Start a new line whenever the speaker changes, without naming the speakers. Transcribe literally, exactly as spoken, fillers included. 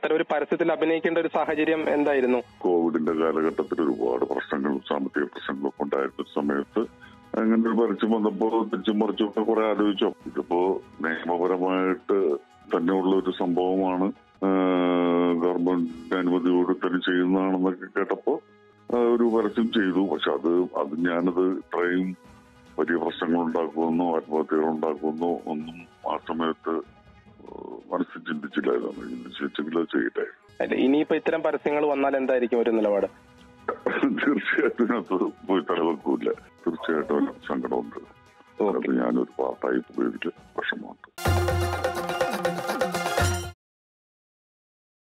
അത്തരം ഒരു പരസ്യത്തിൽ അഭിനയിക്കേണ്ട ഒരു സാഹചര്യം എന്തായിരുന്നു?
കോവിഡിന്റെ കാലഘട്ടത്തിൽ ഒരുപാട് പ്രശ്നങ്ങളും സാമ്പത്തിക പ്രശ്നങ്ങളൊക്കെ ഉണ്ടായിരുന്ന സമയത്ത് അങ്ങനെ ഒരു പരസ്യം വന്നപ്പോ തിരിച്ചും മറിച്ചൊക്കെ കുറെ ആലോചിച്ചോ. ഇതിപ്പോ നിയമപരമായിട്ട് തന്നെയുള്ള ഒരു സംഭവമാണ്, ഗവൺമെന്റ് അനുമതിയോട് തന്നെ ചെയ്യുന്നതാണെന്നൊക്കെ കേട്ടപ്പോ ഒരു പരസ്യം ചെയ്തു. പക്ഷെ അത് അത് ഞാനത് ഇത്രയും വലിയ പ്രശ്നങ്ങൾ ഉണ്ടാക്കുമെന്നോ ആത്മഹത്യകൾ ഉണ്ടാക്കുമെന്നോ ഒന്നും ആ സമയത്ത് മനസ്സിൽ ചിന്തിച്ചില്ലായിരുന്നു. ചിന്തിച്ചെങ്കിലും അത് ചെയ്യട്ടെ.
ഇനിയിപ്പോ ഇത്തരം പരസ്യങ്ങൾ വന്നാൽ എന്തായിരിക്കും ഒരു നിലപാട്?
തീർച്ചയായിട്ടും അത് പോയി തലവെക്കൂല. തീർച്ചയായിട്ടും സങ്കടമുണ്ട്. അത് ഞാനൊരു പാർട്ടായി പോയതിൽ വിഷമമുണ്ട്.